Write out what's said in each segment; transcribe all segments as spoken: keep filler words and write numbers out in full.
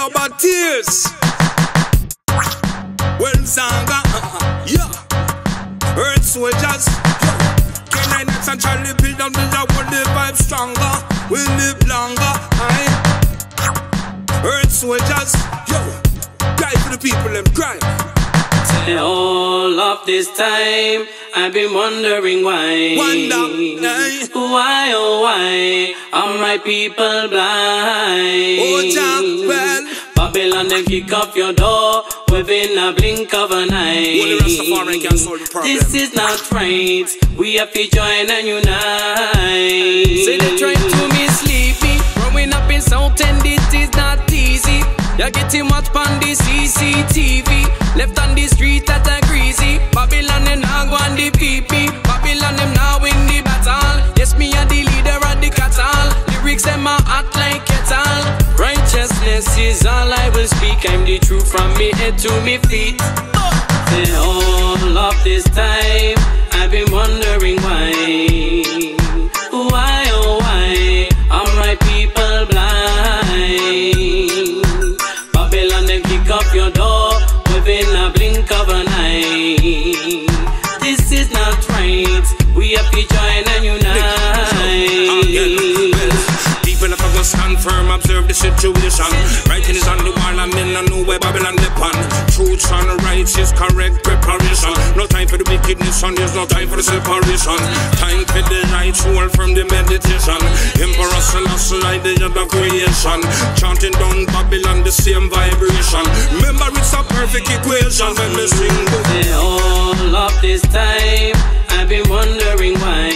double tears. Well, Zanga, uh-huh. Yeah. Earth soldiers, yeah. Kenny Knox and Charlie build and build up, will live vibe stronger, we'll live longer, aye. Earth soldiers, yo, cry for the people, them cry. All of this time, I've been wondering why. Wonder, eh? Why, oh why, are my people blind? Oh, Jack, well, Babylon, them kick off your door within a blink of an eye. only Rastafari can solve the problem. This is not right, we have to join and unite. Say they trying to mislead me. Growing up in South End, it is not easy. You're getting much on the C C T V. Left on the street that a greasy. Babylon them now go on the P P. Babylon them now win the battle. Yes, me are the leader of the cattle. Lyrics them are hot like kettle. Righteousness is all I will speak. I'm the truth from me head to me feet. The whole of this time, I've been wondering why. Why, oh why, are my people blind? Babylon, them kick off your door within a blink of an eye. This is not right, we have to join and unite. People have to stand firm, observe the situation. Writing is on the wall and men know where Babylon depend. Truth and rights is correct preparation. No time for the wickedness and there's no time for the separation. Time for the right soul from the meditation. Emperor Selassie, idea of the creation. Chanting down Babylon, the same vibration. Remember it's a perfect equation when we sing. The whole of this time, I've been wondering why.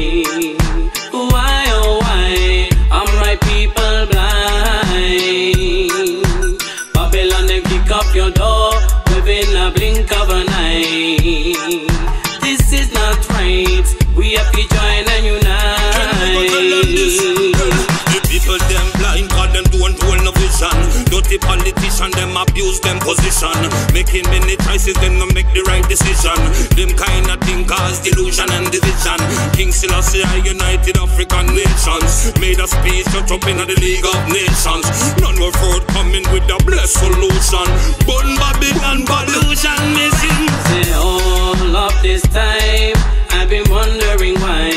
Why, oh why, are my people blind? Babylon, them kick off your door within a blink of an eye. This is not right, we have to join and unite. The people them blind, cause them don't hold no vision. Dirty politicians, them abuse them position. Making many choices, them no make the right decision. Them kind of thing cause delusion and division. King Selassie, United African Nations, made a speech shut up in the League of Nations. None were forthcoming with a blessed solution. Burn Babylon, pollution missing. The whole of this time, I've been wondering why.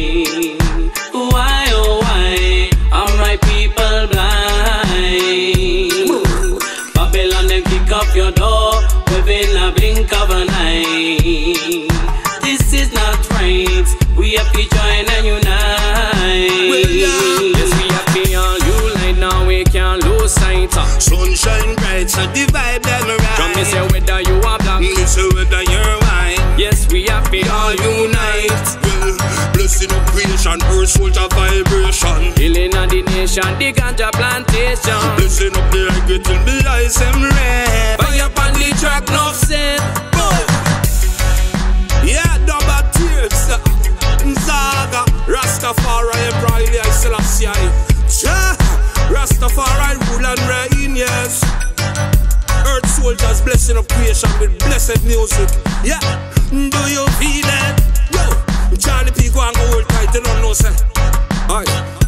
Why, oh why, are my people blind? Babylon, them kick off your door within a blink of an eye. This is not right, we have to join and unite. Well, yeah. Yes, we have to all unite now, we can't lose sight. Sunshine bright, so the vibe them right. Come me say whether you are black, me say whether you're white. yes, we have to all All unite. unite. Well, blessing of creation, earth soldier vibration. Healing of the nation, the ganja plantation. Blessing up the reggae till the eyes them red. Fire up on the track, no set. Yeah, double tears. Zaga, Rastafari, Emperor I Selassie. Cha, Rastafari rule and reign, yes. Earth soldiers, blessing of creation with blessed music. Yeah, do you feel it? Yo, Charlie P go and hold tight, you don't know, say. Aye.